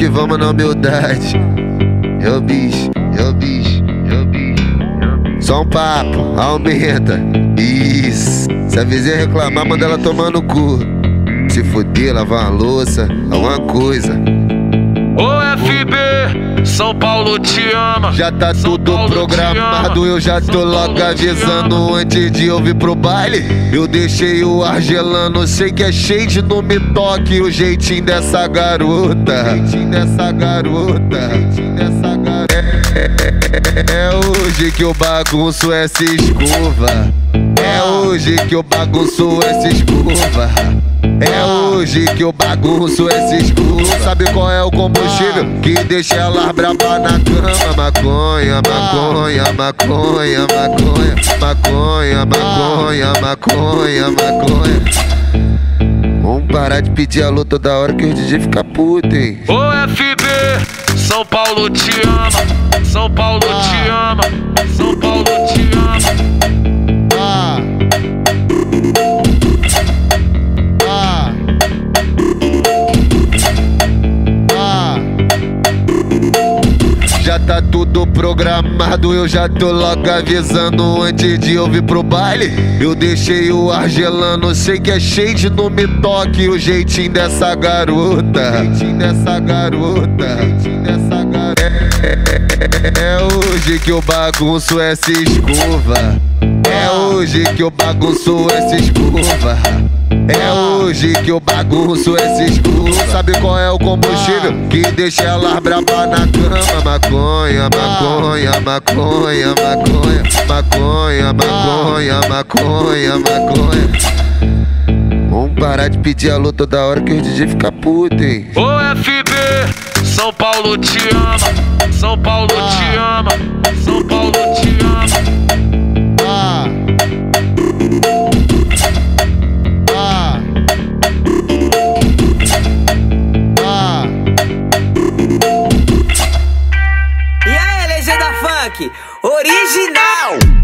que vamos na humildade. É o bicho, é o bicho, é o bicho. Só um papo, aumenta. Isso. Se a vizinha reclamar, manda ela tomar no cu. Se fuder, lavar uma louça, alguma coisa. Ô FB, São Paulo te ama. Já tá tudo programado, eu já tô logo avisando. Antes de eu vir pro baile, eu deixei o ar gelando. Sei que é shade, não me toque o jeitinho dessa garota. Jeitinho dessa garota, jeitinho dessa garota. É hoje que eu bagunço essa escova. É hoje que eu bagunço essa escova. É hoje que eu bagunço essa escova. Sabe qual é o combustível que deixa ela braba na cama? Maconha, maconha, maconha, maconha, maconha, maconha, maconha, maconha. Vamos parar de pedir alô toda hora que o DJ fica puto, hein? Ô FB, São Paulo te ama. São Paulo te ama. São Paulo te ama. Já tá tudo programado, eu já tô logo avisando. Antes de eu vir pro baile, eu deixei o ar gelando. Sei que é shade, não me toque o jeitinho dessa garota. Jeitinho dessa garota, jeitinho dessa garota. É hoje que eu bagunço essa escova. É hoje que eu bagunço essa escova. É hoje que eu bagunço essa escova. Sabe qual é o combustível que deixa ela braba na cama? Maconha, maconha, maconha, maconha, maconha, maconha, maconha, maconha. Vamos parar de pedir alô toda hora que o DJ fica puto, hein? Ô FB, São Paulo te ama. São Paulo te ama. São Paulo te ama. E aí, legenda funk original.